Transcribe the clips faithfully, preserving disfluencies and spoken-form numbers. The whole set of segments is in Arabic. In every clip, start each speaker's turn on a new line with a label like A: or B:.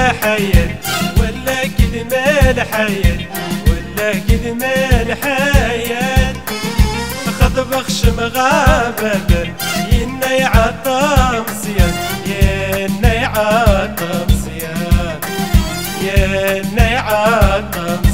A: حيات ولا كذما الحياة ولا كذما الحياة خذ بخشم غابة ينا يعطى مصيان ينا يعطى مصيان ينا يعطى مصيان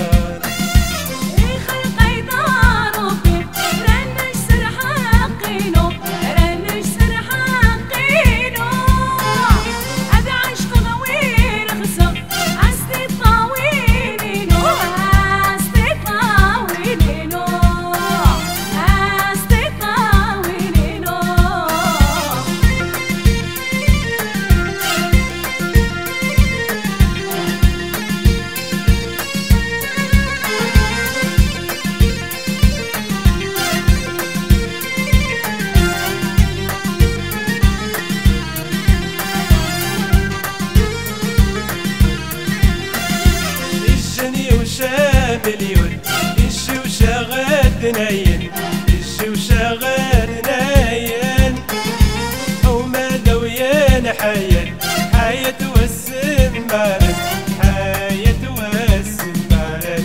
A: مليون يجي وشاغل ناين يجي وشاغل ناين وما دويان حياة حياة والسمارة حياة والسمارة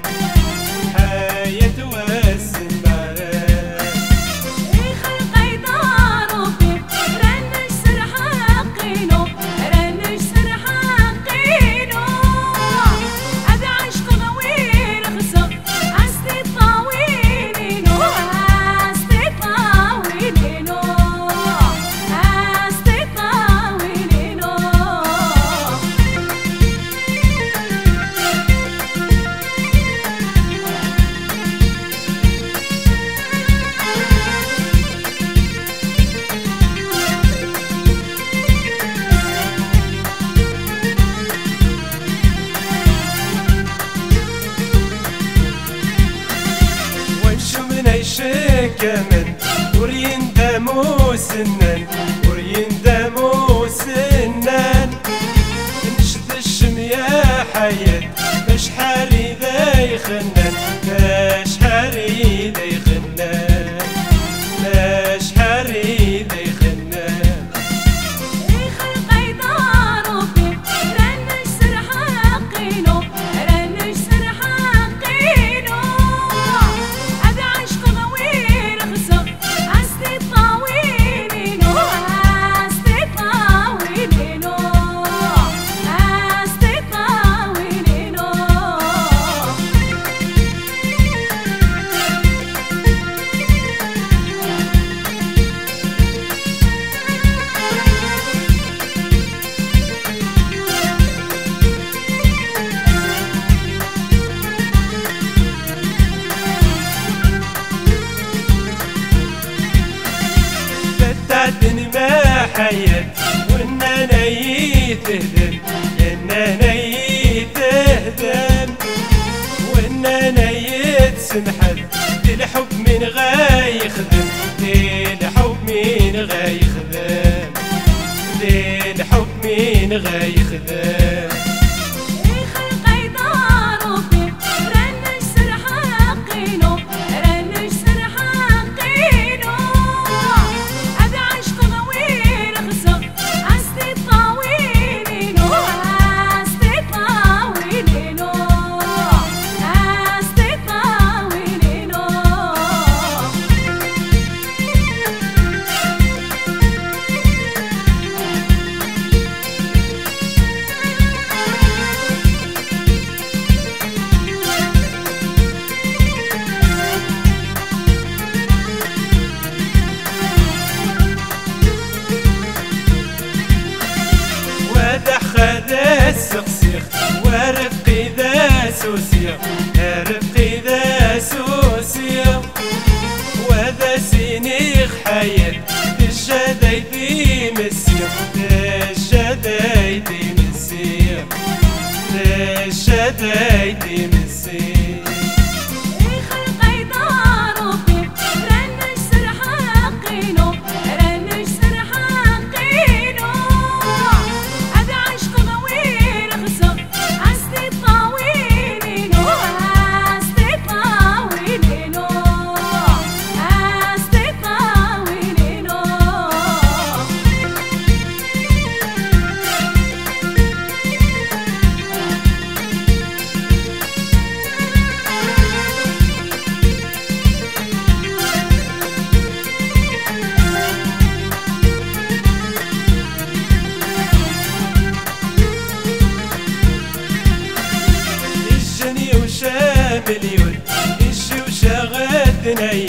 A: حياة والسمارة
B: خلقي دارو بي رنش سرحاقينو رنش سرحاقينو هذا عشق
A: كمان ورين دمو سنان ورين دمو سنان نشد الشم يا حياة باش حالي ذا يخنان باش حالي ذا يخنان باش حالي ذا يخنان
B: خلقي دارو بي رنش سرحاقينو رنش سرحاقينو هذا عشق
A: حياة وانا نيت اهدم يانا نيت اهدم وانا نيت سمحت دي الحب من غاي يخدم دي الحب من غاي يخدم دي الحب من غاي يخدم
B: خلقي دارو بي رنش سرحاقينو رنش سرحاقينو هذا عشق
A: السقسيخ ورفقي ذا سوسيخ رفقي ذا سوسيخ وذا سينيخ حياة الجدايدي مسيخ الجدايدي مسيخ الجدايدي مسيخ
B: Oh
A: مليون الشوشة غدنا